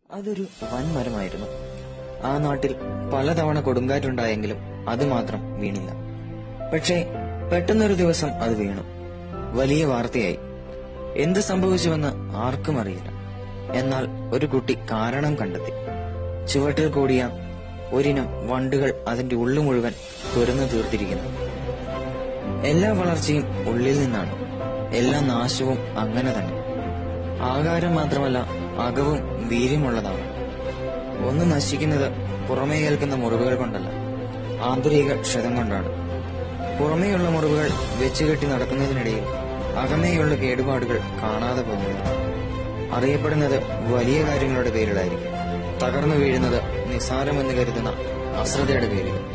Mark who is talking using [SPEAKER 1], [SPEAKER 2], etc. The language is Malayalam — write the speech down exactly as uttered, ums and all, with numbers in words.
[SPEAKER 1] അതൊരു വൻമരമായിരുന്നു. ആ നാട്ടിൽ പലതവണ കൊടുങ്കാറ്റുണ്ടായെങ്കിലും അത് മാത്രം വീണില്ല. പക്ഷേ പെട്ടെന്നൊരു ദിവസം അത് വീണു. വലിയ വാർത്തയായി. എന്ത് സംഭവിച്ചുവെന്ന് ആർക്കും അറിയില്ല. എന്നാൽ ഒരു കുട്ടി കാരണം കണ്ടെത്തി. ചുവട്ടിൽ കൂടിയ ഒരിനം വണ്ടുകൾ അതിന്റെ ഉള്ളു മുഴുവൻ തുരന്നു തീർത്തിരിക്കുന്നു. എല്ലാ വളർച്ചയും ഉള്ളിൽ നിന്നാണ്. എല്ലാ നാശവും അങ്ങനെ തന്നെ. ആകാരം മാത്രമല്ല, അകവും വീര്യമുള്ളതാണ്. ഒന്ന് നശിക്കുന്നത് പുറമേ ഏൽക്കുന്ന മുറിവുകൾ കൊണ്ടല്ല, ആന്തരിക ക്ഷതം കൊണ്ടാണ്. പുറമേയുള്ള മുറിവുകൾ വെച്ചുകെട്ടി നടക്കുന്നതിനിടയിൽ അകമേയുള്ള കേടുപാടുകൾ കാണാതെ പോകുന്നില്ല. അറിയപ്പെടുന്നത് വലിയ കാര്യങ്ങളുടെ പേരിലായിരിക്കും, തകർന്നു വീഴുന്നത് നിസ്സാരമെന്ന് കരുതുന്ന അശ്രദ്ധയുടെ പേരിൽ.